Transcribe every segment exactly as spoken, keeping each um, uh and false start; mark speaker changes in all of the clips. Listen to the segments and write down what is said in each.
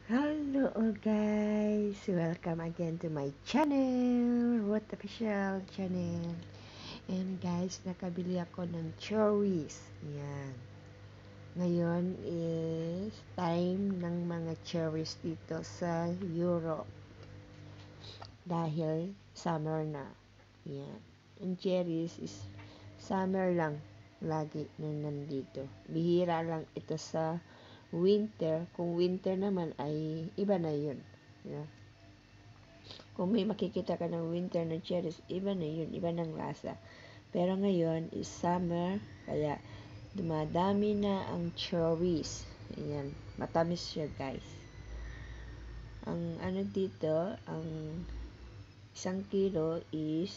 Speaker 1: Hello guys! Welcome again to my channel, Ruth Official Channel. And guys, nakabili ako ng cherries. Yan. Ngayon is time ng mga cherries dito sa Europe. Dahil summer na. Yan. Ang cherries is summer lang lagi na nandito. Bihira lang ito sa winter. Kung winter naman ay iba na yun. Yeah. Kung may makikita ka ng winter na cherries, iba na yun, iba ng lasa. Pero ngayon is summer, kaya dumadami na ang cherries. Ayan, matamis siya guys. Ang ano dito, ang isang kilo is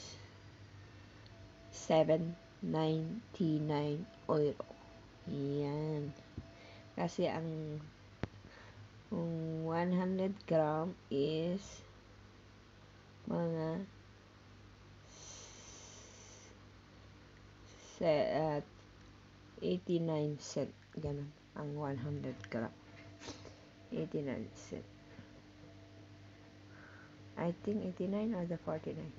Speaker 1: seven ninety-nine euro. Ayan. Kasi ang kung one hundred gram is mga uh, eighty-nine cent. Ganun ang one hundred gram. eighty-nine cent. I think eighty-nine or the forty-nine.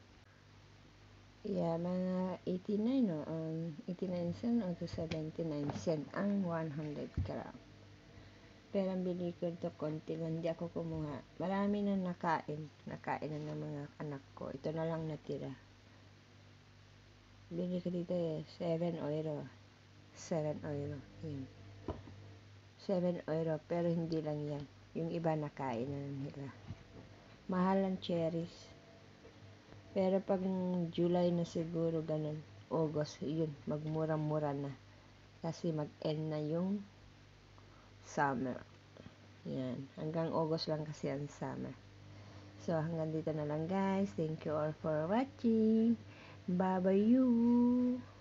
Speaker 1: Yeah, mga eighty-nine no? Um, eighty-nine cent or to seventy-nine cent ang one hundred gram. Pero ang bili ko ito konti lang, hindi ako kumuha. Marami na nakain. Nakain na ng mga anak ko. Ito na lang natira. Bili ko dito eh, seven euro. seven euro. Yun. seven euro, pero hindi lang yan. Yung iba nakain na nila. Mahal ang cherries. Pero pag July na siguro, ganun, August, yun, magmura-mura na. Kasi mag-end na yung summer. Yan. Hanggang August lang kasi ang summer. So, hanggang dito na lang guys. Thank you all for watching. Bye-bye you.